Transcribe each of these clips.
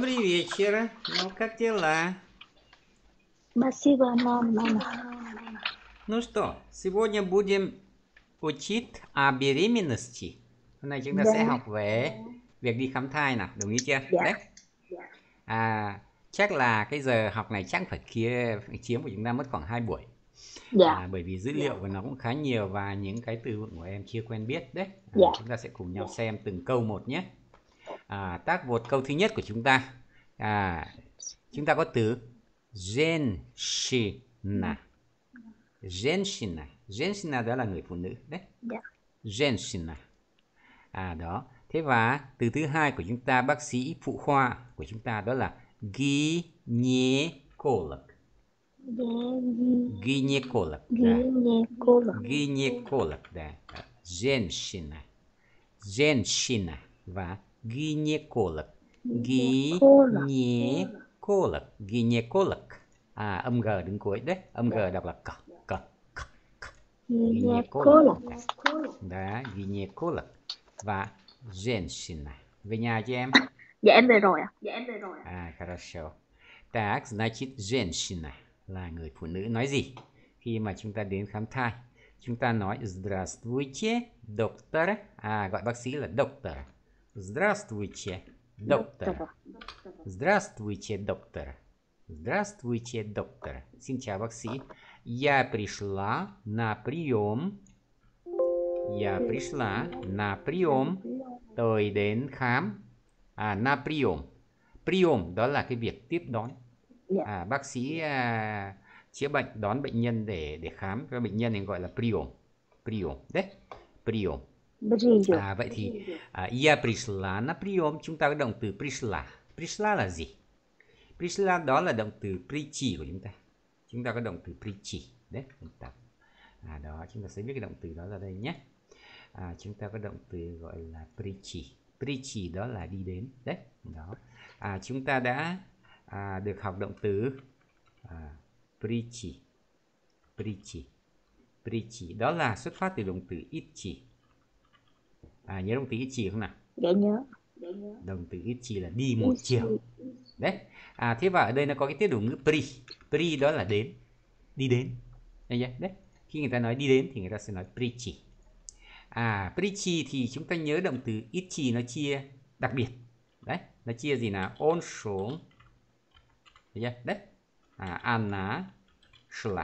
Добрый вечер. Ну, как дела? Спасибо, мама. Ну что, сегодня будем учить о беременности. Hôm nay chúng ta sẽ Dạ, học về việc đi khám thai nào, đồng ý chưa? dạ, Đấy. Chắc là cái giờ học này chắc phải chiếm của chúng ta mất khoảng 2 buổi. dạ, Bởi vì dữ liệu của nó cũng khá nhiều và những cái từ vựng của em chưa quen biết đấy. dạ. Chúng ta sẽ cùng nhau xem từng câu một nhé. Tác một câu thứ nhất của chúng ta. Chúng ta có từ женщина. Женщина. Женщина đó là người phụ nữ đấy. Dạ. Женщина. Đó. Thế và từ thứ hai của chúng ta, bác sĩ phụ khoa của chúng ta đó là gynecolog. Gynecolog. Gynecolog. Женщина. Женщина và gynecolog. Gynecolog. Gynecolog. Âm G đứng cuối đấy. Âm G đọc là c. Gynecolog. Đó, gynecolog và женщина. Về nhà cho em. Dạ em về rồi ạ. Хорошо. Так, значит, женщина là người phụ nữ. Nói gì? Khi mà chúng ta đến khám thai, chúng ta nói Здравствуйте, доктор. Gọi bác sĩ là доктор. Здравствуйте, доктор. Здравствуйте, доктор. Здравствуйте, доктор. Xin chào bác sĩ. Я пришла на прием. Я пришла на прием. Tôi đến khám. На прием. Прием đó là cái việc tiếp đón. Bác sĩ chữa bệnh, đón bệnh nhân để khám các bệnh nhân thì gọi là прием. Прием đấy. Прием. Vậy thì я пришла на прием, chúng ta có động từ пришла. Пришла là gì? Пришла đó là động từ прийти của chúng ta. Chúng ta có động từ прийти đấy. Đó, chúng ta sẽ viết cái động từ đó ra đây nhé. Chúng ta có động từ gọi là прийти. Прийти đó là đi đến đấy. Đó. Chúng ta đã được học động từ прийти. Прийти. Прийти đó là xuất phát từ động từ идти. Nhớ động từ идти không nào? Dạ nhớ. Động từ идти là đi một chiều. Đấy. Thế và ở đây nó có cái tiết động ngữ при. При đó là đến. Đi đến. Đấy. Khi người ta nói đi đến thì người ta sẽ nói прийти. Прийти thì chúng ta nhớ động từ идти nó chia đặc biệt. Đấy. Nó chia gì nào? Он шел. Đấy. Она шла.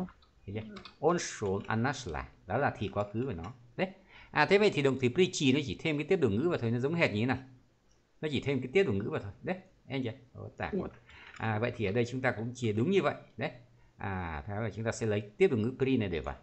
Он шел, она шла. Đó là thì quá khứ của nó. Đấy. Thế vậy thì động từ прийти nó chỉ thêm cái tiếp động ngữ vào thôi, nó giống hệt như thế nào? Nó chỉ thêm cái tiếp động ngữ vào thôi. Đấy. Em chưa? Vậy thì ở đây chúng ta cũng chia đúng như vậy. Đấy. Thế là chúng ta sẽ lấy tiếp động ngữ при này để vào.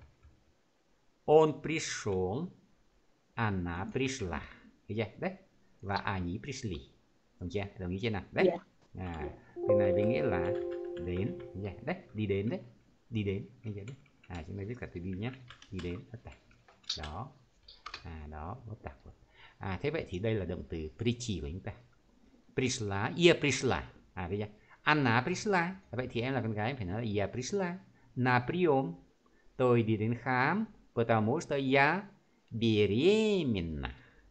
Он пришел, она пришла. Đấy. Và они пришли. Đồng chưa? Đồng ý chưa nào? Đấy. Từ này với nghĩa là đến. Đấy. Đi đến đấy. Đi đến. Đấy. Chúng ta viết cả từ đi nhé. Đi đến. Đó. Đó. Thế vậy thì đây là động từ прийти của chúng ta. Пришла. Я пришла. Thấy chưa? Она пришла. Vậy thì em là con gái em phải nói là я пришла на прием. Tôi đi đến khám. Потому что я беременна.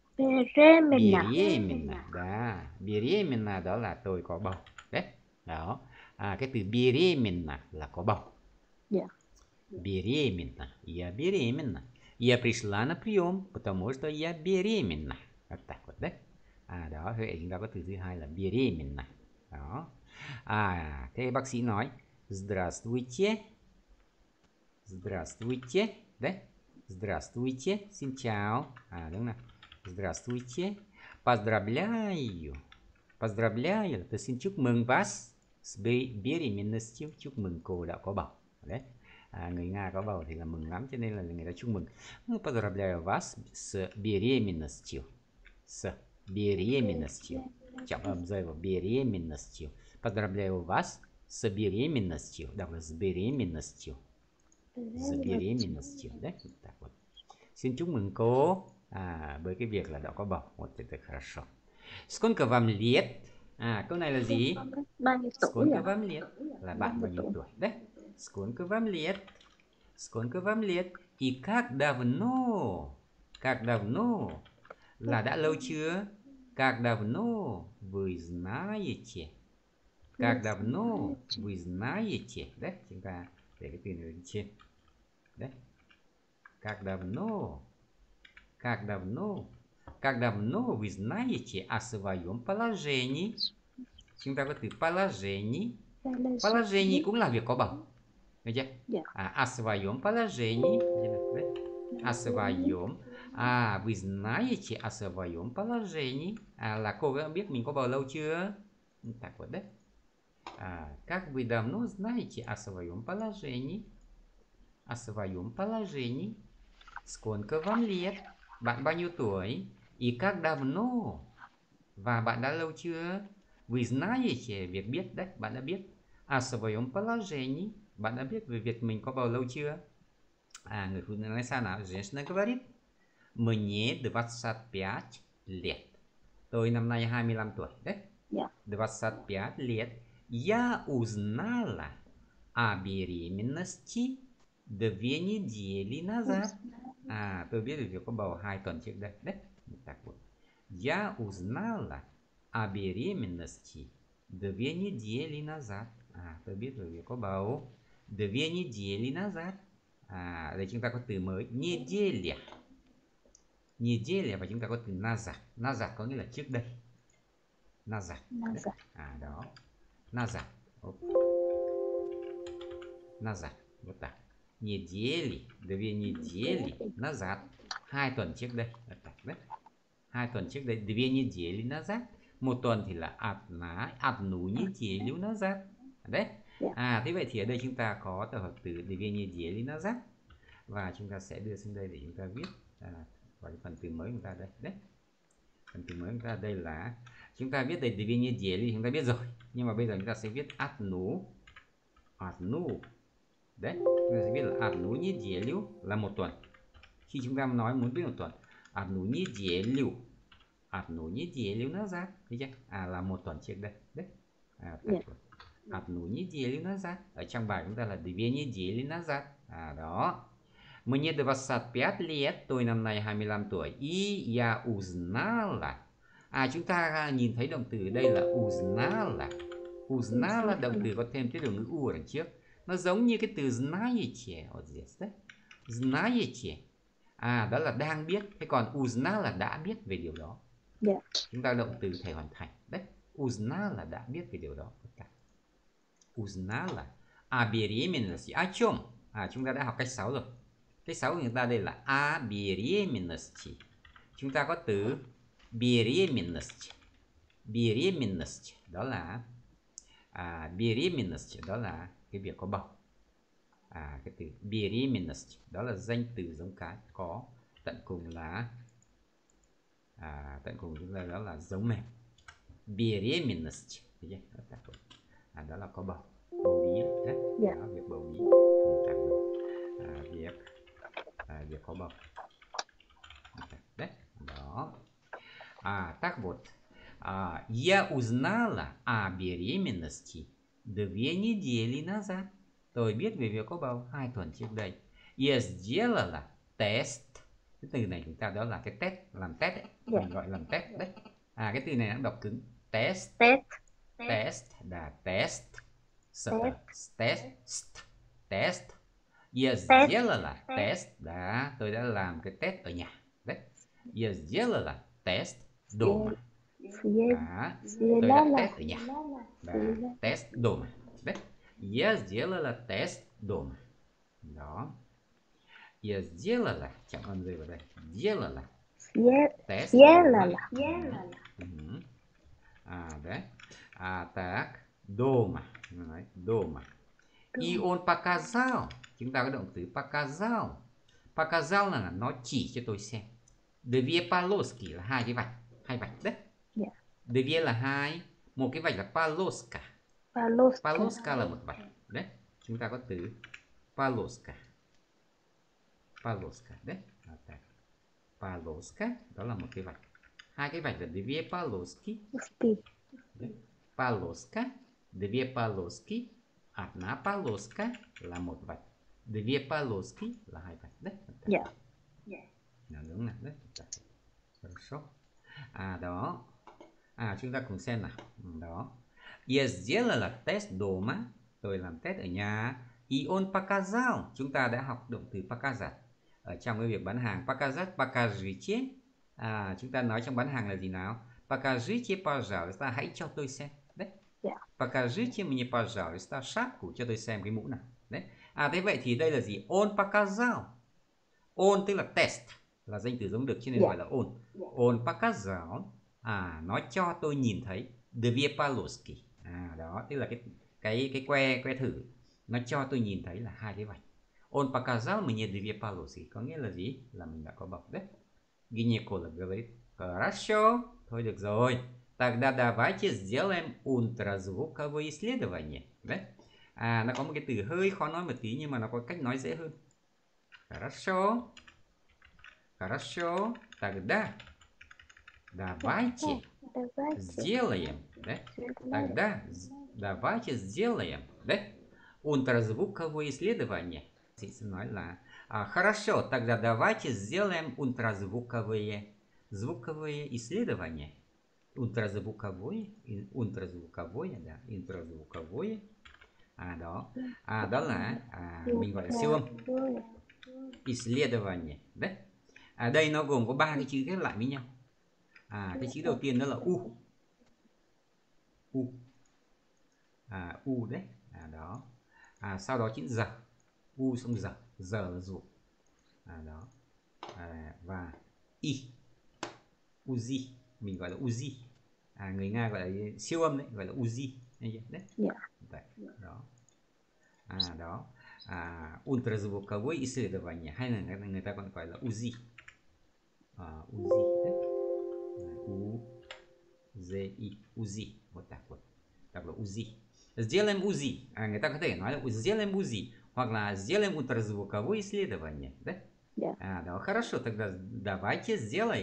Беременна. Да. Беременна đó là tôi có bầu. Đấy. Đó. Cái từ беременна là có bầu. Беременна. Я беременна. Я пришла на прием, потому что я беременна. Đấy. Đó. Vậy chúng ta có từ thứ hai là беременна. Đó. Thế bác sĩ nói Здравствуйте. Здравствуйте. Đấy. Здравствуйте. Xin chào. Đúng nào. Здравствуйте. Поздравляю. Поздравляю. Tôi xin chúc mừng вас с беременностью. Chúc mừng cô đã có bầu. Đấy. Người Nga có bầu thì là mừng lắm, cho nên là người ta chúc mừng. Поздравляю вас с беременностью. С беременностью. Trọng âm rơi vào беременностью. Поздравляю вас с беременностью. Đọc là с беременностью. С беременностью. Đấy. Xin chúc mừng cô với cái việc là đã có bầu. Вот это хорошо. Сколько вам лет? Câu này là gì? Сколько вам лет? Là bạn bao nhiêu tuổi? Đấy. Сколько вам лет? Сколько вам лет? И как давно? Как давно? Là đã lâu chưa? Как давно вы знаете? Как давно вы знаете? Đấy, chúng ta để cái từ này lên trên. Đấy. Как давно вы знаете о своем положении? Chúng ta có từ положении. Положение cũng là việc có bầu. Được chưa? О своем положении. Đấy. О своем. Вы знаете о своем положении. Là cô đã biết mình có bầu lâu chưa? Так вот, да? Как вы давно знаете о своем положении? О своем положении. Сколько вам лет? Bạn bao nhiêu tuổi? И как давно? Và bạn đã lâu chưa? Вы знаете, việc biết đấy, bạn đã biết. О своем положении. Bạn đã biết về việc mình có bầu lâu chưa? Người phụ nữ nói sao nào? Женщина говорит: Мне 25 лет. Tôi năm nay 25 tuổi. Đấy. 25 лет. Я узнала о беременности 2 недели назад. Tôi biết được việc có bầu 2 tuần trước đây. Đấy. Я узнала о беременности 2 недели назад. Tôi biết được việc có bầu 2 недели назад. Đây chúng ta có từ mới неделя. Неделя và chúng ta có từ назад. Назад có nghĩa là trước đây. Назад. Đó. Назад. Назад. Вот так. Недели. 2 недели назад. 2 tuần trước đây. Đấy. 2 tuần trước đây. 2 недели назад. 1 tuần thì là одну неделю назад. Đấy. Thế vậy thì ở đây chúng ta có tập hợp từ 2 недели назад. Và chúng ta sẽ đưa xuống đây để chúng ta viết vào cái phần từ mới của chúng ta đây. Đấy. Phần từ mới của chúng ta đây là chúng ta viết đây 2 недели thì chúng ta biết rồi. Nhưng mà bây giờ chúng ta sẽ viết одну. Đấy, chúng ta sẽ viết là одну неделю là 1 tuần. Khi chúng ta nói muốn viết 1 tuần, одну неделю назад, thấy chưa? Là 1 tuần trước đây. Đấy. Одну неделю назад. Ở trong bài chúng ta là 2 недели назад. Đó. Мне 25 лет, tôi năm nay 25 tuổi. И я узнала. Chúng ta nhìn thấy động từ ở đây là узнала. Узнала, động từ có thêm tiết độ ngữ u ở đằng trước. Nó giống như cái từ знаете ở здесь, đấy. Знаете. Đó là đang biết. Thế còn узнала là đã biết về điều đó. Chúng ta động từ thể hoàn thành. Đấy. Узнала là đã biết về điều đó. Узнала о беременности. О чем? Chúng ta đã học cách 6 rồi. Cách 6 của chúng ta đây là о беременности. Chúng ta có từ беременность. Беременность đó là беременность đó là cái việc có bầu. Cái từ беременность đó là danh từ giống cái có tận cùng là tận cùng chúng ta đó là dấu mềm. Беременность đó là có bầu, bầu bí đấy. Đó, việc bầu bí. Việc có bầu đấy. Đó. Так вот. Я узнала о беременности 2 недели назад. Tôi biết về việc có bầu 2 tuần trước đây. Я сделала тест. Cái từ này chúng ta đó là cái test, làm test ấy. Mình gọi làm test đấy. Cái từ này nó đọc cứng. Test. Test là test. Test. Я сделала тест. Tôi đã làm cái test ở nhà. Đấy. Я сделала тест дома. Tôi đã test ở nhà. Test дома. Đấy. Я сделала тест дома. Đó. Я сделала. Trọng âm rơi vào đây. Делала. Тест. Đấy. Так. Дома. Nói дома. И он показал. Chúng ta có động từ показал. Показал là nó chỉ cho tôi xem. Две полоски là 2 cái vạch. 2 vạch đấy. Две là 2. Một cái vạch là полоска. Полоска là một vạch. Đấy. Chúng ta có từ полоска. Полоска. Đấy. Полоска. Đó là một cái vạch. 2 cái vạch là две полоски. Полоска. Две полоски. Одна полоска là một vạch. Две полоски là 2 vạch. Đấy. Đúng này. Đấy. Хорошо. Đó. Chúng ta cùng xem nào. Đó. Я сделала тест дома. Tôi làm test ở nhà. И он показал. Chúng ta đã học động từ показать. Ở trong cái việc bán hàng. Показать, покажите. Chúng ta nói trong bán hàng là gì nào? Покажите, пожалуйста. Hãy cho tôi xem. Đấy. Покажите мне, пожалуйста, шапку. Cho tôi xem cái mũ nào. Đấy. Thế vậy thì đây là gì? Он показал. Он tức là test. Là danh từ giống được cho nên gọi là он. Он показал. Nó cho tôi nhìn thấy. Две полоски. Đó, tức là cái que thử. Nó cho tôi nhìn thấy là hai cái vạch. Он показал мне две полоски. Có nghĩa là gì? Là mình đã có bọc đấy. Гинеколог говорит, хорошо. Thôi được rồi. Тогда давайте сделаем ультразвуковое исследование. Đấy. Nó có một cái từ hơi khó nói một tí nhưng mà nó có cách nói dễ hơn. Хорошо. Хорошо. Тогда давайте сделаем. Đấy. Тогда давайте сделаем. Đấy. Ультразвуковое исследование. Chị sẽ nói là хорошо, тогда давайте сделаем ультразвуковое исследование. Ультразвуковое, да, ультразвуковое. Đó. Đó là mình gọi là siêu âm. Исследование. Đấy. Đây nó gồm có 3 cái chữ ghép lại với nhau. Cái chữ đầu tiên đó là U. U đấy. Đó. Sau đó chữ giờ. U xong giờ. Giờ là ruột. Đó. Và I. Uzi. Mình gọi là Uzi. Người Nga gọi là siêu âm đấy. Gọi là Uzi. Đấy. Đấy. Đó. Đó. Ультразвуковое исследование. Hay là người ta còn gọi là Uzi. Uzi đấy. U-Z-I. Uzi. Một đọc là Uzi. Сделаем UZI. Người ta có thể nói là сделаем UZI. Hoặc là сделаем ультразвуковое исследование. Đấy. Đó. Хорошо. Тогда давайте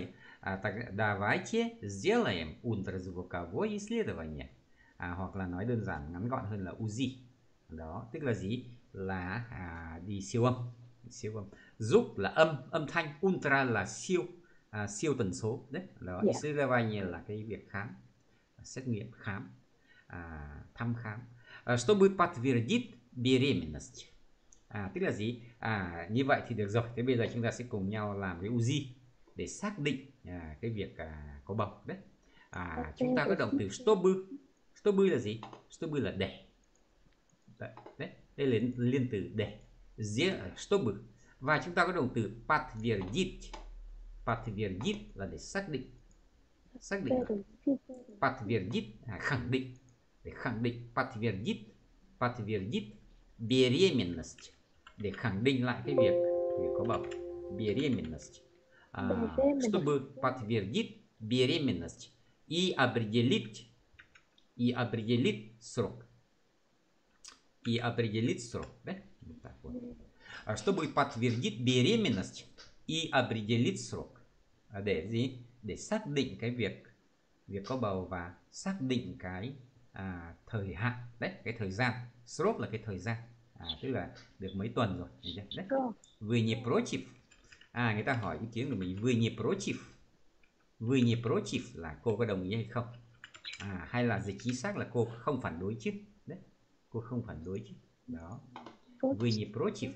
сделаем ультразвуковое исследование. Hoặc là nói đơn giản ngắn gọn hơn là UZI. Đó. Tức là gì? Là đi siêu âm. Siêu âm. Giúp là âm thanh. Ultra là siêu. Siêu tần số. Đấy. Đó. Исследование là cái việc khám. Xét nghiệm khám. Thăm khám. Чтобы подтвердить беременность. Tức là gì? Như vậy thì được rồi. Thế bây giờ chúng ta sẽ cùng nhau làm cái UZI để xác định cái việc có bầu đấy. Chúng ta có động từ чтобы. Чтобы là gì? Чтобы là để. Đấy. Đây là liên từ để. Чтобы. Và chúng ta có động từ подтвердить. Подтвердить là để xác định. Xác định. Подтвердить khẳng định. Để khẳng định. Подтвердить беременность. Để khẳng định lại cái việc có bầu. Беременность. Чтобы подтвердить беременность и определить срок. И определить срок. Đấy. Чтобы подтвердить беременность и определить срок. Để gì? Để xác định cái việc có bầu và xác định cái thời hạn. Đấy, cái thời gian. Srok là cái thời gian. Tức là được mấy tuần rồi. Đấy. Вы не против. Người ta hỏi ý kiến của mình. Вы не против. Вы не против là cô có đồng ý hay không? Hay là dịch chính xác là cô không phản đối chứ? Đấy. Cô không phản đối chứ? Đó. Вы не против.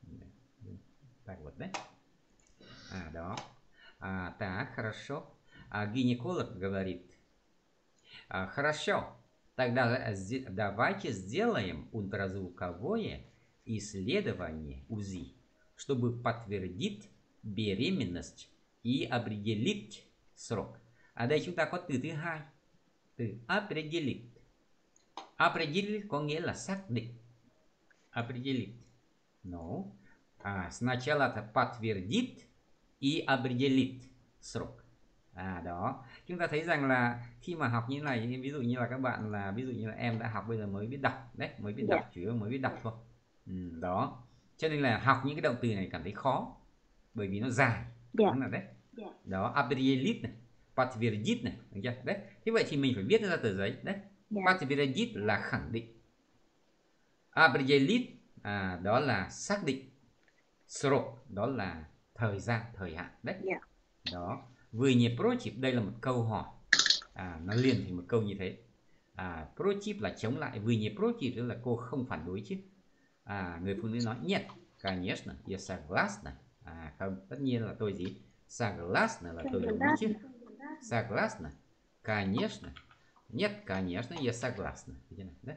Đấy. Đó. Так, хорошо. Гинеколог говорит. Хорошо. Тогда давайте сделаем ультразвуковое исследование УЗИ, чтобы подтвердить беременность и определить srok. Ở đây chúng ta có từ thứ hai. Từ определить. Определить có nghĩa là xác định. Определить. No. Сначала это подтвердить и определить srok. Đó. Chúng ta thấy rằng là khi mà học như thế này, ví dụ như là các bạn là, ví dụ như là em đã học bây giờ mới biết đọc đấy, mới biết đọc, chủ yếu mới biết đọc thôi. Đó. Cho nên là học những cái động từ này cảm thấy khó bởi vì nó dài. Đúng là đấy. Đó, определить này, подтвердить này, được chưa? Đấy. Thế vậy thì mình phải viết ra tờ giấy đấy. Подтвердить là khẳng định. Определить đó là xác định. Srok đó là thời gian, thời hạn đấy. Đó. Вы не против, đây là một câu hỏi. nó liền thành một câu như thế. Против là chống lại, вы не против tức là cô không phản đối chứ. Người phụ nữ nói нет, конечно, я согласна. Không, tất nhiên là tôi gì? Согласна là tôi đồng ý chứ. Согласна, конечно. Нет, конечно, я согласна. Đấy,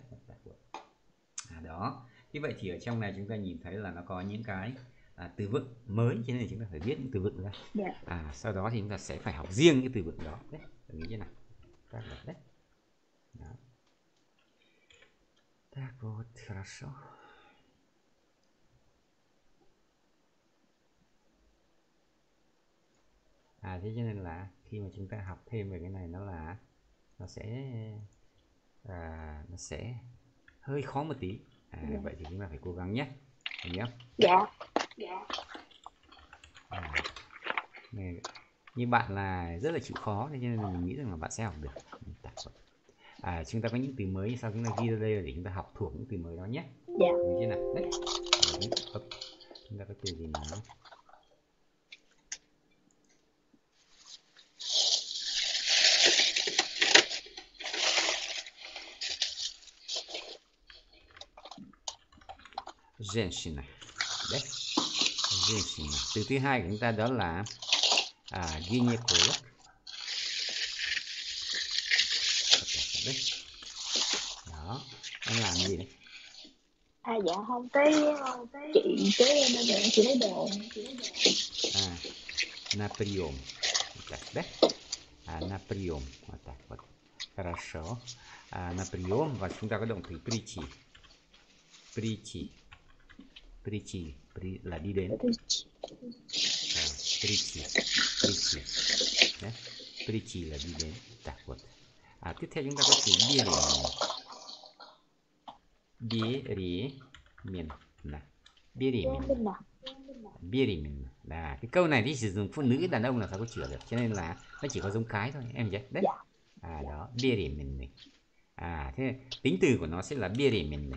đó. Như vậy thì ở trong này chúng ta nhìn thấy là nó có những cái từ vựng mới, cho nên chúng ta phải viết những từ vựng ra. Sau đó thì chúng ta sẽ phải học riêng cái từ vựng đó. Đấy, đồng ý chưa nào? Đấy. Đó. Так вот, хорошо. Thế cho nên là khi mà chúng ta học thêm về cái này nó sẽ hơi khó một tí. Vậy thì chúng ta phải cố gắng nhé. Hiểu không? Dạ. Như bạn là rất là chịu khó, cho nên mình nghĩ rằng là bạn sẽ học được. Chúng ta có những từ mới, sau chúng ta ghi ra đây là để chúng ta học thuộc những từ mới đó nhé. Dạ. Đúng chưa nào? Đấy. Chúng ta có từ gì nào? Женщина. Đấy. Женщина. Từ thứ hai của chúng ta đó là gynecolog. Đấy. Đó. Nó làm gì đấy? Dạ không, chị kế bên đây chị lấy đồ. На прием. Так, да? На прием. Вот так вот. Хорошо. На прием. Và chúng ta có động từ прийти. Прийти là đi đến. Прийти. Đấy. Прийти là đi đến. Так вот. Tiếp theo chúng ta có từ беременна. Беременна. Cái câu này thì sử dụng phụ nữ, đàn ông là sao có chữa được, cho nên là nó chỉ có giống cái thôi, em nhé. Đấy. Đó, беременный. Thế tính từ của nó sẽ là беременный.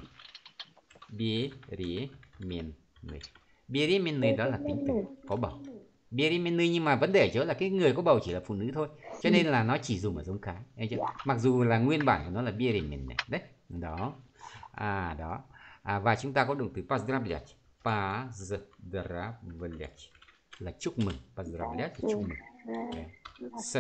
Беременный đó là tính từ có bầu. Беременный nhưng mà vấn đề ở chỗ là cái người có bầu chỉ là phụ nữ thôi, cho nên là nó chỉ dùng ở giống cái, em chưa? Mặc dù là nguyên bản của nó là беременный. Đấy. Đó. Đó. Và chúng ta có động từ поздравлять. Поздравлять là chúc mừng. Поздравлять là chúc mừng. С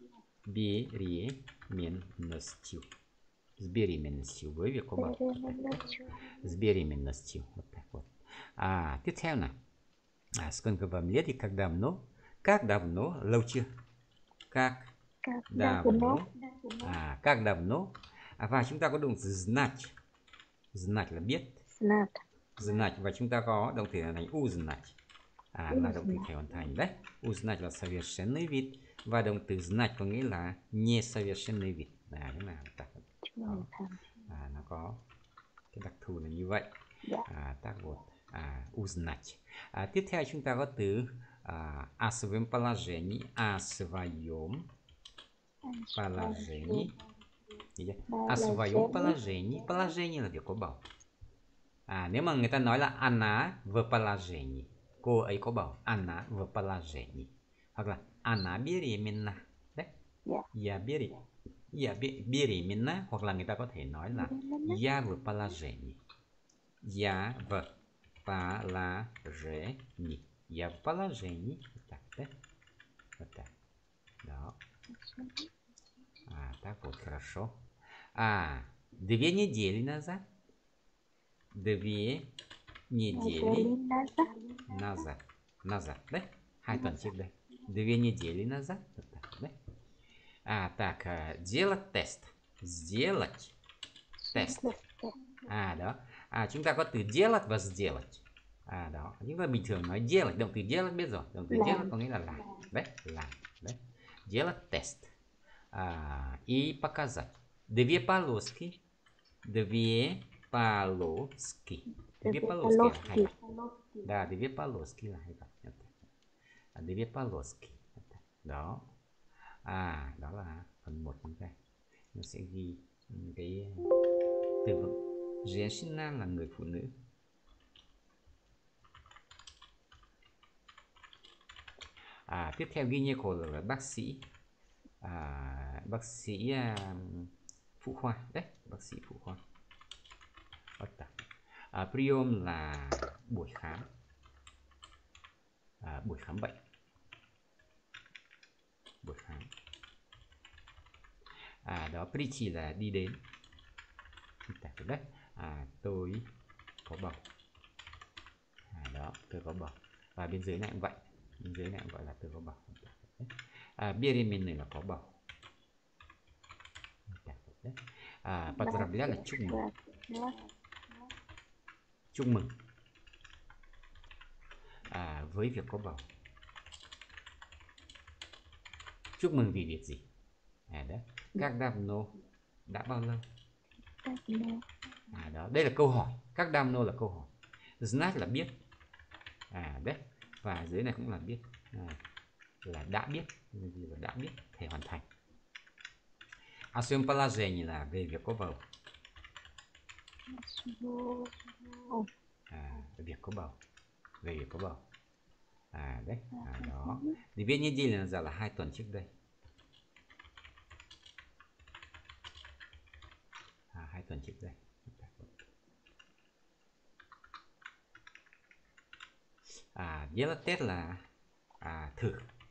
беременностью. С беременностью, với việc có bầu. С беременностью. Вот так вот. Tiếp theo nào. Сколько вам лет и как давно? Как давно? Lâu chưa? Как давно? Как давно? Và chúng ta có động từ знать. Знать là biết. Знать. Và chúng ta có động từ này узнать. Là động từ phải hoàn thành. Đấy. Узнать là совершенный вид. Và động từ знать có nghĩa là несовершенный вид. Thế nào? Nó có cái đặc thù là như vậy. Так вот. Узнать. Tiếp theo chúng ta có từ о своем положении. О своем положении. О своем положении. Положение là việc có bầu. Nếu mà người ta nói là она в положении, cô ấy có bầu, она в положении. Hoặc là она беременна. Đấy. Я беременна. Hoặc là người ta có thể nói là я в положении. Я в положении. Я в положении. Вот так, да? Вот так. Да. Так вот, хорошо. 2 недели назад. 2 недели назад. Đấy. 2 tuần trước đây. 2 недели назад. Вот так, да? Так, делать тест. Сделать тест. Đó. Chúng ta có từ делать và сделать. Đó. Chúng ta bình thường nói делать, động từ делать biết rồi. Động từ делать có nghĩa là làm. Đấy, làm. Đấy. Делать тест. И показать. 2 полоски. 2 полоски. 2 полоски là 2 vạch. Да, 2 полоски là 2 vạch. 2 полоски. Đó. Đó là phần 1 chúng ta. Nó sẽ ghi cái từ vựng. Женщина là người phụ nữ. Tiếp theo gynecolog là bác sĩ. bác sĩ phụ khoa đấy, bác sĩ phụ khoa. Priom là buổi khám, buổi khám bệnh, buổi khám. Đó, prichi là đi đến. Đấy, tôi có bầu. Đó, tôi có bầu. Và bên dưới này cũng vậy, bên dưới này cũng gọi là tôi có bầu. Беременный là có bầu. Поздравлять là chúc mừng. Chúc mừng với việc có bầu. Chúc mừng vì việc gì? Đấy. Các давно đã bao lâu? Đó, đây là câu hỏi. Các давно là câu hỏi. Знать là biết. Đấy. Và dưới này cũng là biết. Là đã biết, là đã biết, thể hoàn thành. О своем положении là về việc có bầu. Việc có bầu, về việc có bầu. Đấy, đó. Thì viết неделя назад là 2 tuần trước đây. 2 tuần trước đây. Делать test là thử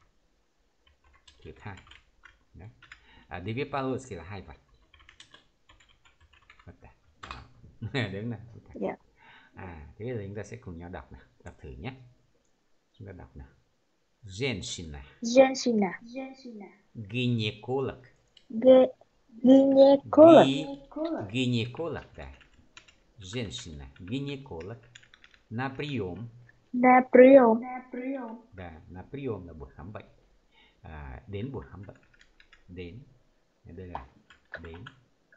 thai. Đấy. Две полоски là 2 vạch. Đúng nào. Dạ. Thế bây giờ chúng ta sẽ cùng nhau đọc nào. Đọc thử nhé. Chúng ta đọc nào. Женщина. Гинеколог. Гинеколог, да. Женщина. Гинеколог. На прием. Да, на прием là buổi khám bệnh. Đến buổi khám bệnh. Đến. Đây là đến.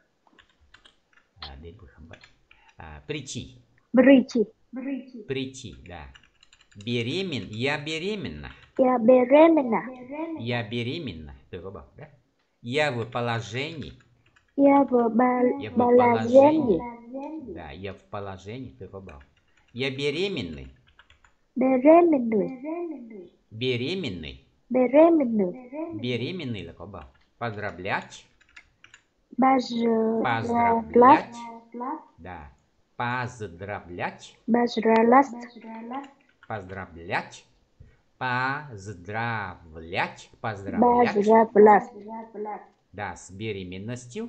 Đến buổi khám bệnh. Прийти, да. Я беременна. Я беременна. Tôi có bầu đấy. Я в положении. Я в положении. Да, я в положении. Tôi có bầu. Я беременный. Беременный. Беременный là có bầu. Поздравлять. Поздравлять. Да. Поздравлять. Поздравлять. Поздравлять. Поздравлять. Да, с беременностью.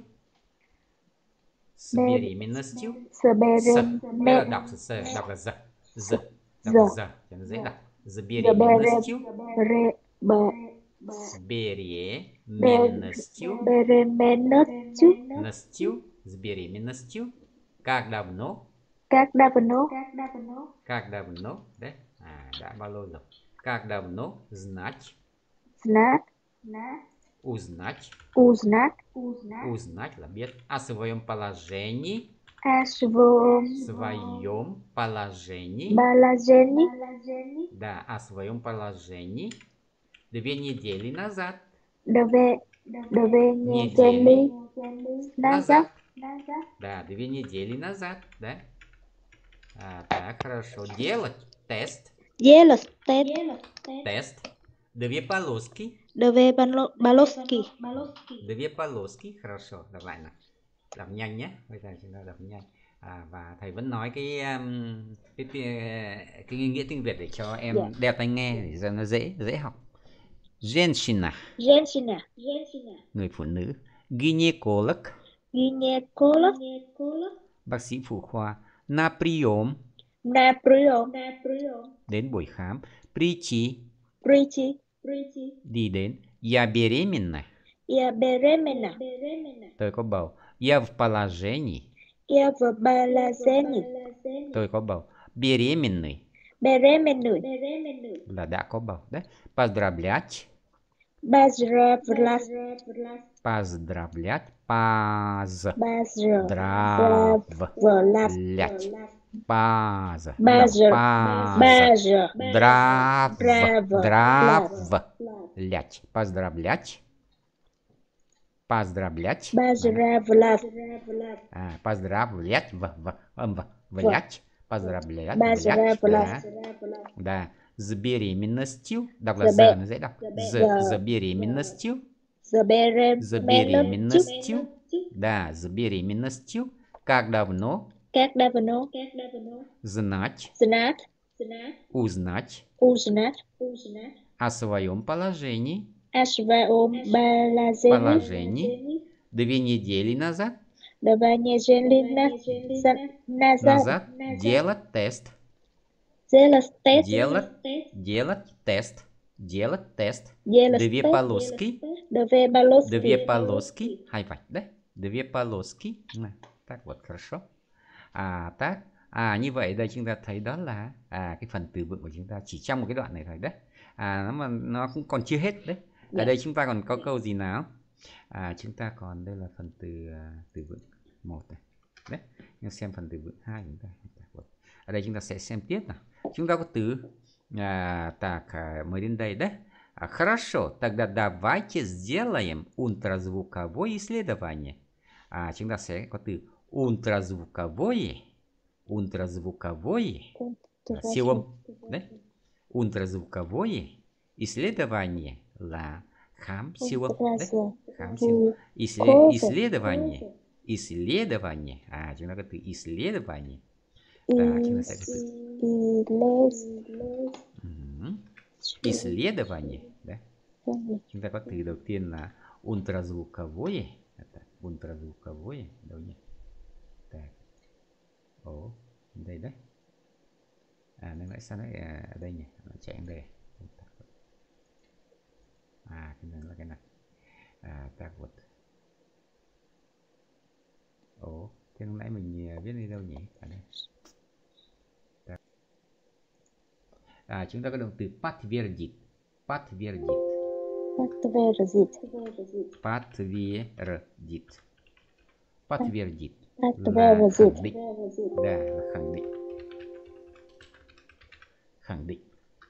С беременностью. Đọc là z. Z. Đọc là z. Cho nó dễ đọc. С беременностью. С беременностью. С беременностью. Как давно? Как давно? Đấy. Đã bao lâu rồi? Как давно? Знать. Узнать. Узнать là biết. О своем положении. Своем положении. Да, о своем положении. 2 недели назад. Недели назад. Да, 2 недели назад, да? Так, хорошо. Делать тест. Тест. Две полоски. Две полоски. Хорошо, đọc lại nào. Đọc nhanh nhé. Bây giờ chúng ta đọc nhanh. Và thầy vẫn nói cái nghĩa tiếng Việt để cho em đeo tai nghe để cho nó dễ học. Женщина. Người phụ nữ. Гинеколог. Bác sĩ phụ khoa. На прием. Đến buổi khám. Прийти. Đi đến. Я беременна. Tôi có bầu. Я в положении. Tôi có bầu. Беременный. Là đã có bầu. Đấy. Поздравлять. Поздравлять. Поздравлять. Поздравлять. Поздравлять. Влять. Поздравлять. Да. С беременностью. Đọc là giờ nó dễ đọc. С беременностью. с беременностью. Да, с беременностью. Как давно? Знать. Узнать. О своем положении. Положении. 2 недели назад. Назад. Делать тест. Делать тест. Делать тест. 2 полоски. 2 полоски. Hai vạch đấy. 2 полоски. Так вот, хорошо. Так. Như vậy đây chúng ta thấy đó là cái phần từ vựng của chúng ta chỉ trong một cái đoạn này thôi đấy. Nó cũng còn chưa hết đấy. Ở đây chúng ta còn có câu gì nào? Chúng ta còn đây là phần từ vựng 1 này. Đấy. Nhưng xem phần từ vựng 2 chúng ta. Ở đây chúng ta sẽ xem tiếp nào. Chúng ta có từ mới đến đây đấy. Хорошо, тогда давайте сделаем ультразвуковое исследование. Chúng ta sẽ có từ ультразвуковое. Ультразвуковое. Siêu âm. Đấy. Ультразвуковое исследование là khám siêu âm. Đấy. Khám siêu âm. Исследование. Исследование. Chúng ta có từ исследование. Chúng ta sẽ có từ исследование. Đấy. Chúng ta có từ đầu tiên là ультразвуковое. Ультразвуковое. Đâu nhỉ? Đây đấy. Nó lại sao đấy ở đây nhỉ? Nó chạy ở đây. Cái này là cái này. Так вот. Thế lúc nãy mình viết đi đâu nhỉ? Ở đây. Chúng ta có động từ подтвердить. Подтвердить. Подтвердить. Подтвердить. Là khẳng định. Là khẳng định. Khẳng định.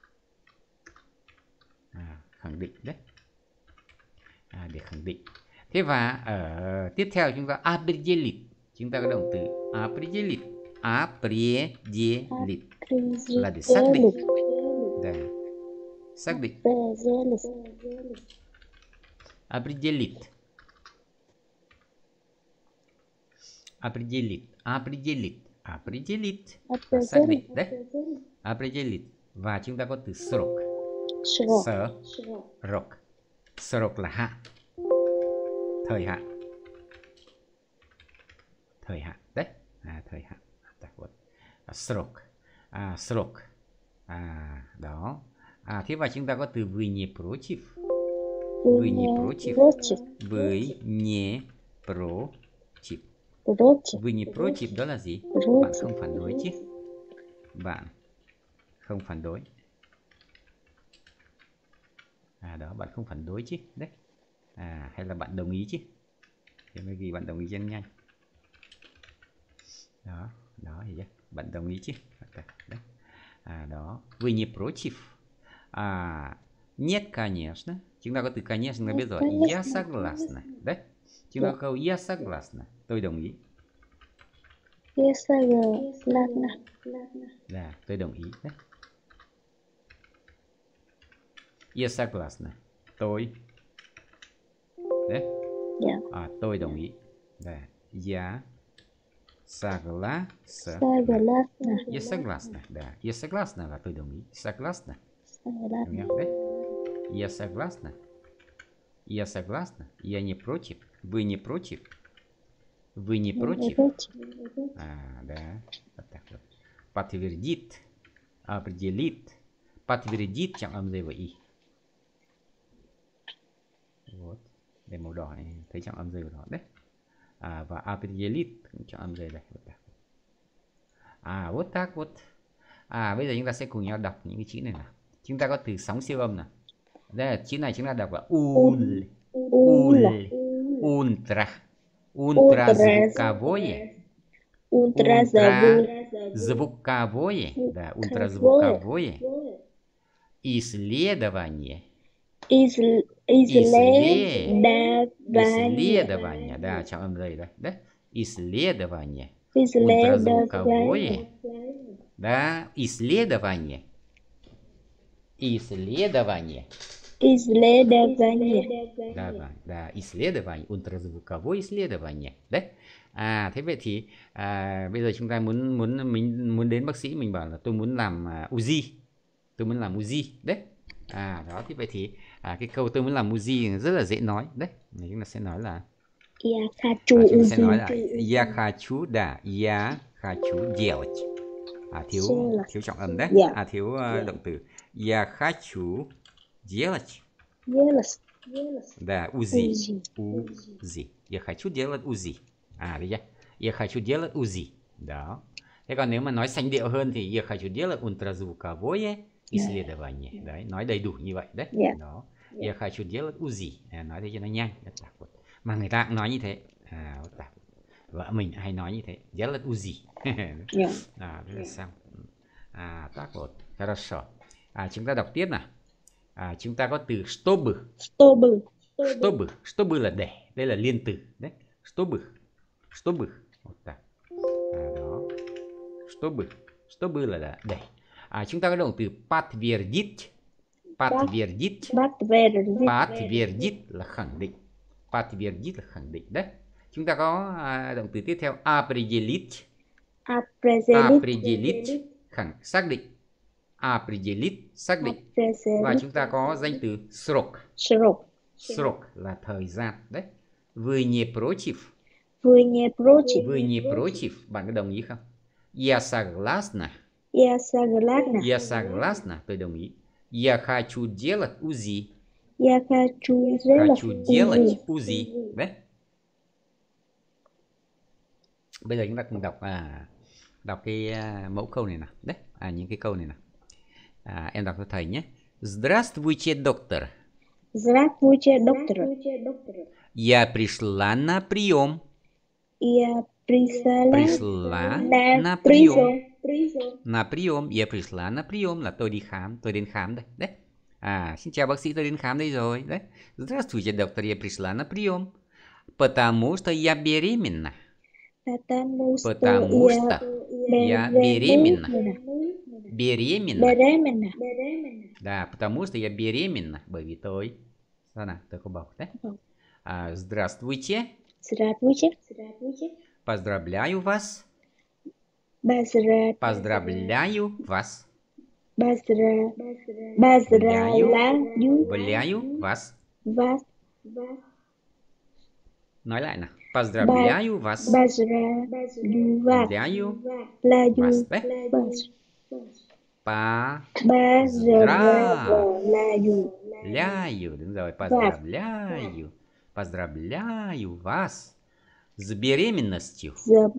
Khẳng định đấy. Để khẳng định. Thế và tiếp theo chúng ta определить. Chúng ta có động từ определить. Определить là để xác định. Đây. Xác định. Определить. Определить. Определить. Определить. Xác định đấy. Определить. Và chúng ta có từ срок. Срок. Срок là hạn. Thời hạn. Thời hạn đấy. Thời hạn. Срок. Срок. Đó. Thế và chúng ta có từ вы не против. Вы не против. Вы не против. Вы не против đó là gì? Bạn không phản đối chứ. Bạn không phản đối. Đó, bạn không phản đối chứ. Đấy. Hay là bạn đồng ý chứ. Thế mới ghi bạn đồng ý cho nhanh. Đó, thì bạn đồng ý chứ. Đấy. Đó. Вы не против. Нет, конечно. Chúng ta có từ конечно là biết rồi. Я согласна. Đấy. Chúng ta có câu я согласна. Tôi đồng ý. Я согласна. Là tôi đồng ý. Đấy. Я согласна. Tôi. Đấy. Tôi đồng ý. Đây. Я согласна. Я согласна. Да. Я согласна là tôi đồng ý. Согласна. Đấy. Я согласна. Я согласна. Я не против. Вы не против. Вы не против. Да. Вот так вот. Подтвердит. Определит. Подтвердит trọng âm D và Y. Вот. Đây màu đỏ này thấy trọng âm D và đỏ đấy. Và определит trọng âm D đây. Вот так вот. Bây giờ chúng ta sẽ cùng nhau đọc những cái chữ này nào. Chúng ta có từ sóng siêu âm nào. Đây là chữ này chúng ta đọc là ul. Ultra. Ультразвуковое. Ультразвуковое. Да, ультразвуковое. Исследование. Исследование. Да, trọng âm đây. Đấy. Исследование. Ультразвуковое. Да, исследование. Исследование. Исследование. Да, исследование, ультразвуковое исследование. Đấy. Thế vậy thì bây giờ chúng ta mình muốn đến bác sĩ, mình bảo là tôi muốn làm Uzi. Tôi muốn làm Uzi. Đấy. Đó, thì vậy thì cái câu tôi muốn làm Uzi rất là dễ nói. Đấy. Chúng ta sẽ nói là Я хочу chúng ta sẽ УЗИ. nói là я хочу, да, я хочу делать. Thiếu trọng âm đấy. Yeah. Thiếu động từ. Я хочу делать. Yes. Да, УЗИ. УЗИ. Я хочу делать УЗИ. Được chưa? Я хочу делать УЗИ. Đó. Thế còn nếu mà nói sanh điệu hơn thì я хочу делать ультразвуковое исследование. Đấy, nói đầy đủ như vậy đấy. Đó. Я хочу делать УЗИ. Nói thế cho nó nhanh. Mà người ta cũng nói như thế. Vợ mình hay nói như thế. Делать УЗИ. Thế là xong. Так вот. Хорошо. Chúng ta đọc tiếp nào. Chúng ta có từ чтобы. Чтобы là để. Đây là liên từ. Đấy. Чтобы. Đó. Чтобы là để. Chúng ta có động từ подтвердить. Подтвердить là khẳng định. Подтвердить là khẳng định. Đấy. Chúng ta có động từ tiếp theo определить. Xác định. Определить, xác định. Và chúng ta có danh từ срок. Срок là thời gian. Đấy. Вы не против? Bạn có đồng ý không? Я согласна. Tôi đồng ý. Я хочу делать УЗИ. Хочу делать УЗИ. Đấy. Bây giờ chúng ta cùng đọc cái mẫu câu này nào. Đấy. Những cái câu này nào. Em đọc cho thầy nhé. Здравствуйте, доктор. Я пришла на прием. На прием. Я пришла на прием là tôi đi khám. Tôi đến khám đây. Đấy. Xin chào bác sĩ, tôi đến khám đây rồi. Đấy. Здравствуйте, доктор. Я пришла на прием. Потому что я беременна. Потому что я беременна. Да, потому что я беременна. Bởi vì tôi sao nào? Tôi có bầu đấy. Здравствуйте. Поздравляю вас. Поздравляю вас. Поздравляю вас. Nói lại nào. Поздравляю вас. Поздравляю вас. Đấy. Поздравляю. Đúng rồi. Поздравляю. Поздравляю вас. С беременностью.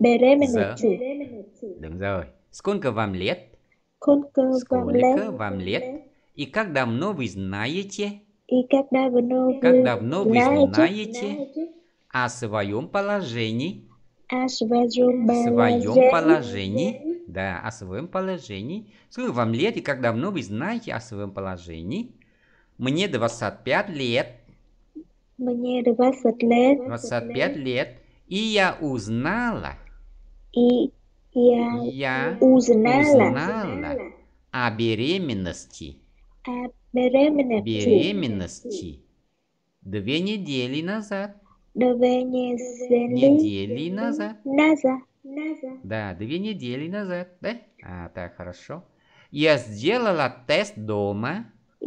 Đúng rồi. Сколько вам лет? Сколько вам лет? И как давно вы знаете? Как давно вы знаете о своем положении? О своем положении. Да, о своем положении. Сколько вам лет и как давно вы знаете о своем положении? Мне 25 лет. 25 лет. И я узнала. Я узнала о беременности. Беременности 2 недели назад. Недели назад. Да, 2 недели назад. Да? Так, хорошо. Я сделала тест дома.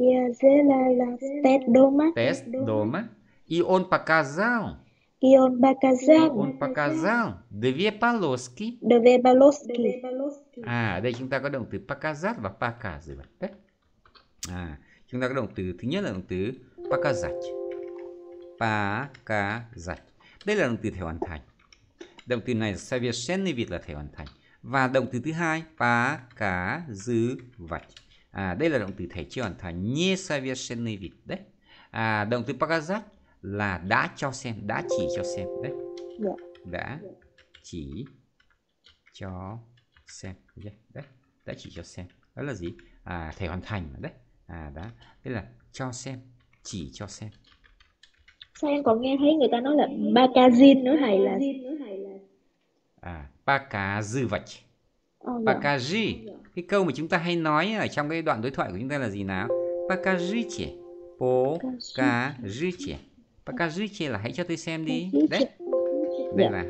Тест дома. И он показал. Он показал 2 полоски. Đây chúng ta có động từ показать và показывать. Đấy. Chúng ta có động từ thứ nhất là động từ показать. Показать. Đây là động từ thể hoàn thành. Động từ này совершенный вид là thể hoàn thành. Và động từ thứ hai показывать. Đây là động từ thể chưa hoàn thành, несовершенный вид. Đấy. Động từ показать là đã cho xem, đã chỉ cho xem. Đấy. Đã chỉ cho xem. Đấy. Đã chỉ cho xem. Đó là gì? Thể hoàn thành. Đấy. Đó. Đây là cho xem, chỉ cho xem. Sao em còn nghe thấy người ta nói là pakazin nữa thầy là показывать. Покажи. Cái câu mà chúng ta hay nói ở trong cái đoạn đối thoại của chúng ta là gì nào? Покажите. Покажите. Покажите là hãy cho tôi xem đi. Đấy. Đây là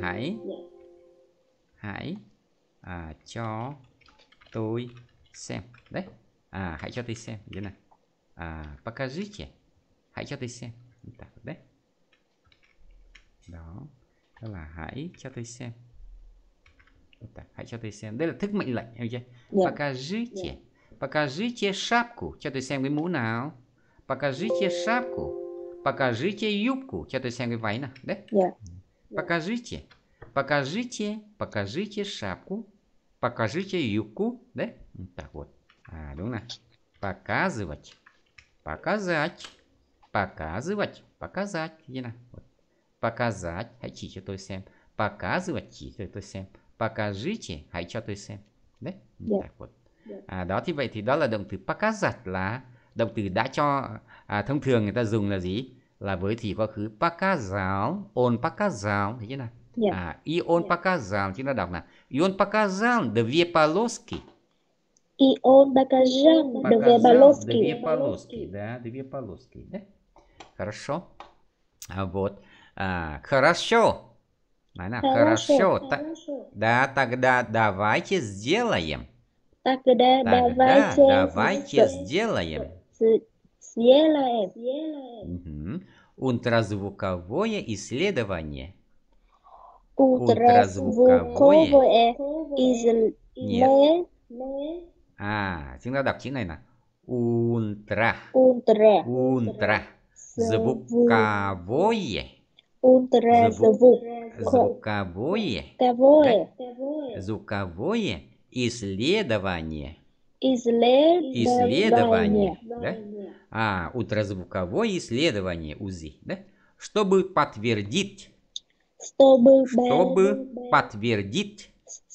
hãy cho tôi xem. Đấy. Hãy cho tôi xem như thế này. Покажите. Hãy cho tôi xem. Đấy. Đó. Đó là hãy cho tôi xem. Hãy cho tôi xem. Đây là thức mệnh lệnh, hiểu chưa? Покажите. Покажите шапку. Cho tôi xem cái mũ nào. Покажите шапку. Покажите юбку. Cho tôi xem cái váy nào. Đấy. Покажите. Покажите. Покажите шапку. Покажите юбку. Đấy. Так вот. Đúng này. Показывать. Показать. Показывать. Показать. Như nào? Показать. Hãy chỉ cho tôi xem. Показывать. Chỉ cho tôi xem. Покажите. Hãy cho tôi xem. Đấy. Так вот. Đó thì vậy thì đó là động từ показать là động từ đã cho. Thông thường người ta dùng là gì? Là với thì quá khứ показал, он показал, thấy chưa nào? И он показал, chúng ta đọc là и он показал две полоски. И он показал две полоски. Две полоски, да, две полоски, да? Хорошо. Вот. Хорошо. Nói nào, хорошо. Да, тогда давайте сделаем. Тогда давайте сделаем. Ультразвуковое исследование. Ультразвуковое исследование. Chúng ta đọc chữ này nào. Ультра. Звуковое. Звуковое исследование. Исследование. Да? Ультразвуковое исследование УЗИ. Да? Чтобы подтвердить. Подтвердить.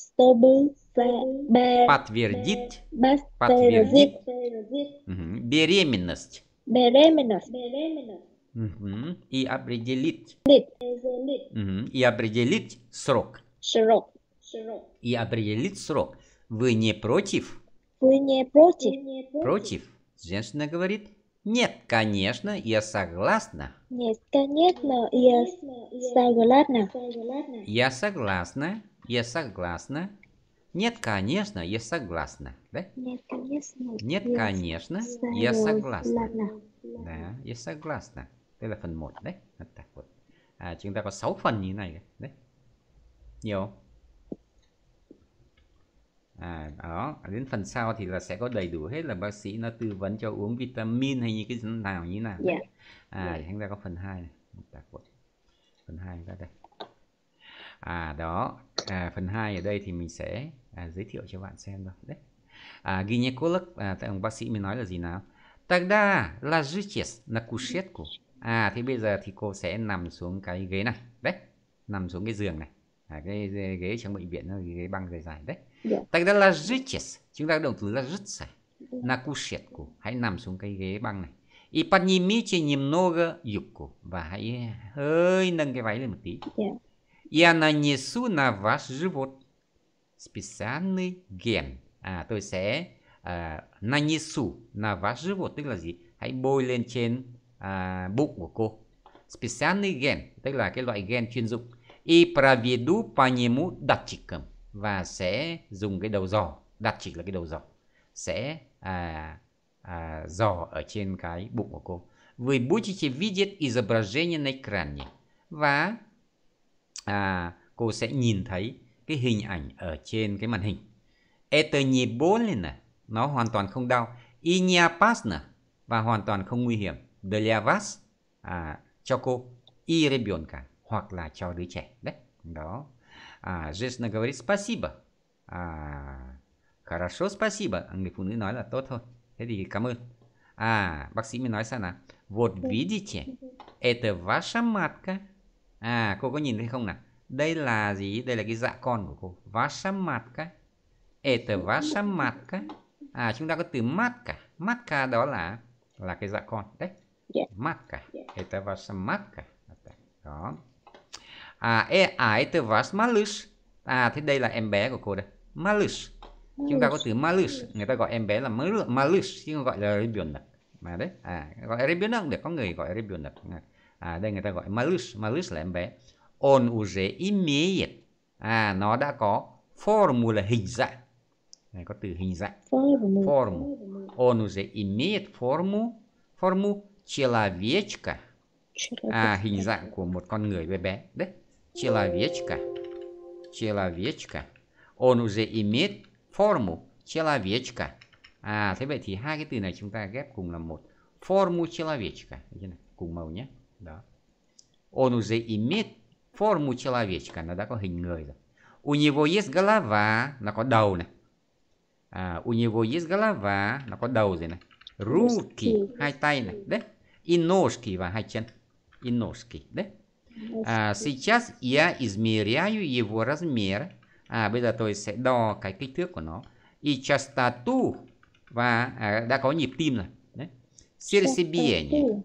Беременность. И определить. И определить срок. И определить срок. Вы не против? Против. Женщина говорит: нет, конечно, я согласна. Нет, конечно, я согласна. Я согласна. Я согласна. Нет, конечно, я согласна. Да? Нет, конечно. Нет, конечно, я согласна. Да, я soгласна. Đây là phần 1 đấy. Chúng ta có 6 phần như thế này đấy. Nhiều không? Đó, đến phần sau thì là sẽ có đầy đủ hết, là bác sĩ nó tư vấn cho uống vitamin hay như cái nào như thế nào. Chúng ta có phần 2 này. Phần 2 ra đây. Đó, phần 2 ở đây thì mình sẽ giới thiệu cho bạn xem thôi đấy. Gynecologue, ông bác sĩ mới nói là gì nào? Тогда ложитесь на кушетку. Thì bây giờ thì cô sẽ nằm xuống cái ghế này. Đấy, nằm xuống cái giường này. Cái ghế trong bệnh viện, nó ghế băng dài dài đấy. Тогда ложитесь. Chúng ta có động từ ложиться. На кушетку. Hãy nằm xuống cái ghế băng này. И поднимите немного юбку. Và hãy hơi nâng cái váy lên một tí. Я нанесу на ваш живот специальный ген. Tôi sẽ нанесу на ваш живот, tức là gì? Hãy bôi lên trên bụng của cô. Специальный ген, tức là cái loại gen chuyên dụng. И проведу по нему датчиком. Và sẽ dùng cái đầu giò. Датчик là cái đầu giò. Sẽ giò ở trên cái bụng của cô. Вы будете видеть изображение на экране. Và cô sẽ nhìn thấy cái hình ảnh ở trên cái màn hình. Это не больно. Nó hoàn toàn không đau. И не опасно. Và hoàn toàn không nguy hiểm. Для вас, cho cô. И ребенка. Hoặc là cho đứa trẻ. Đấy. Đó. Женщина говорит спасибо. Хорошо, спасибо. Người phụ nữ nói là tốt thôi. Thế thì cảm ơn. Bác sĩ mới nói sao nào? Вот видите, это ваша матка. Cô có nhìn thấy không nào? Đây là gì? Đây là cái dạ con của cô. Ваша матка. Это ваша матка. Chúng ta có từ матка. Матка đó là cái dạ con. Đấy. Матка. Это ваша матка. Đó. Это ваш малыш. Thế đây là em bé của cô đây. Малыш. Chúng ta có từ малыш. Người ta gọi em bé là малыш, chứ không gọi là rебенок. mà đấy. Gọi ребенок để có người gọi ребенок. Đây người ta gọi malыш là em bé. Он уже имеет, nó đã có форму là hình dạng. Này có từ hình dạng. Форму. Он уже имеет форму человечка. Hình dạng của một con người bé bé. Đấy. Человечка. Он уже имеет форму человечка. Thế vậy thì hai cái từ này chúng ta ghép cùng là một. Форму человечка. Cùng màu nhé. Đó. Он уже имеет форму человечка. Nó đã có hình người rồi. У него есть голова. Nó có đầu này. У него есть голова. Nó có đầu rồi này. Руки. Hai tay này. Đấy. И ножки và hai chân. И ножки. Đấy. Сейчас я измеряю его размер. Bây giờ tôi sẽ đo cái kích thước của nó. И частоту. Và đã có nhịp tim rồi. Đấy. Сердцебиение.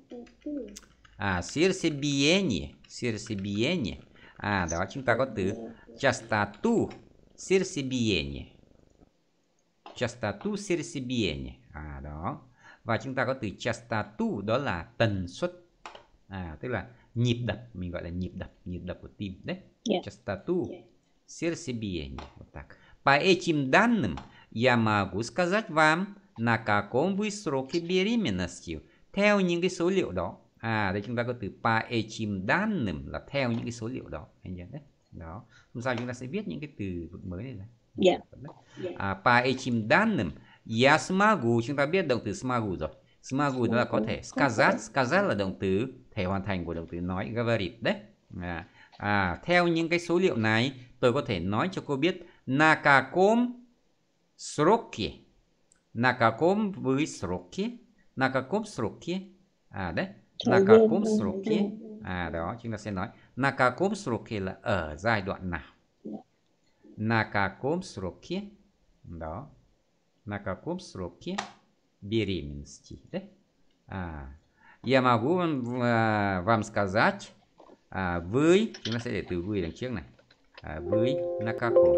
Сердцебиение. Đó chúng ta có từ частоту сердцебиения. Частоту сердцебиения. Đó. Và chúng ta có từ частоту, đó là tần suất. Tức là nhịp đập, mình gọi là nhịp đập của tim. Đấy. Частоту сердцебиения. Вот так. По этим данным я могу сказать вам на каком вы сроке беременности. Theo những cái số liệu đó. Đây chúng ta có từ по этим данным là theo những cái số liệu đó. Anh nhớ đấy. Đó. Hôm sau chúng ta sẽ viết những cái từ vựng mới này ra. По этим данным я смогу. Chúng ta biết động từ смогу rồi. Смогу đó là có thể. Сказать là động từ thể hoàn thành của động từ nói. Говорит. Đấy. Theo những cái số liệu này tôi có thể nói cho cô biết на каком сроке. На каком вы сроке. На каком сроке. Đấy. На каком сроке. Đó chúng ta sẽ nói на каком сроке là ở giai đoạn nào. На каком сроке. Đó. На каком сроке беременности. Đấy. Я могу вам сказать. Với chúng ta sẽ để từ với đằng trước này. Với на каком.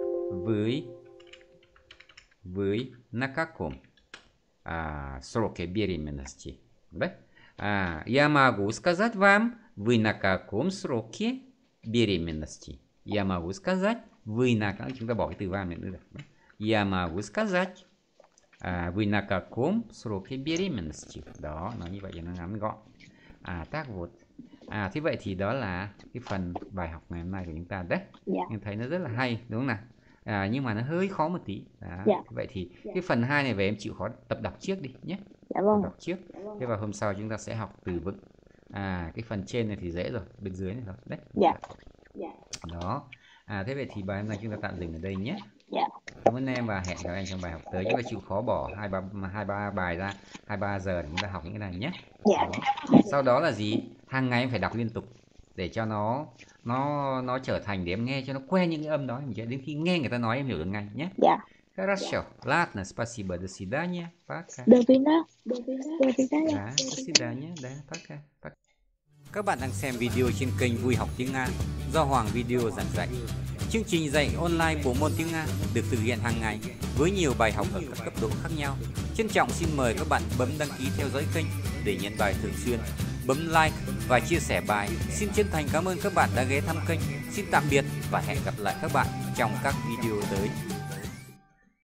Với на каком сроке беременности. Đấy. Я могу сказать вам, вы на каком сроке беременности. Я могу сказать, вы на каком. Chúng ta bỏ cái từ вам này nữa được. Я могу сказать, вы на каком сроке беременности. Đó, nói như vậy cho nó ngắn gọn. Tác vột. Thế vậy thì đó là cái phần bài học ngày hôm nay của chúng ta đấy. Em thấy nó rất là hay đúng không nào? Nhưng mà nó hơi khó một tí. Vậy thì cái phần 2 này về em chịu khó tập đọc trước đi nhé. Tập đọc trước. Thế vào hôm sau chúng ta sẽ học từ vựng. Cái phần trên này thì dễ rồi, bên dưới này rồi đấy. Đó. Thế vậy thì bài hôm nay chúng ta tạm dừng ở đây nhé. Cảm ơn em và hẹn gặp anh trong bài học tới. Chúng ta chịu khó bỏ 2-3 bài ra, 2-3 giờ để chúng ta học những cái này nhé. Sau đó là gì? Hàng ngày em phải đọc liên tục để cho nó trở thành, để em nghe cho nó quen những cái âm đó. Đến khi nghe người ta nói em hiểu được ngay nhé. Хорошо. Ладно, спасибо. До свидания. Пока. До свидания. Да, пока. Các bạn đang xem video trên kênh Vui Học Tiếng Nga do Hoàng Video giảng dạy. Chương trình dạy online bộ môn tiếng Nga được thực hiện hàng ngày với nhiều bài học ở các cấp độ khác nhau. Trân trọng xin mời các bạn bấm đăng ký theo dõi kênh để nhận bài thường xuyên, bấm like và chia sẻ bài. Xin chân thành cảm ơn các bạn đã ghé thăm kênh. Xin tạm biệt và hẹn gặp lại các bạn trong các video tới.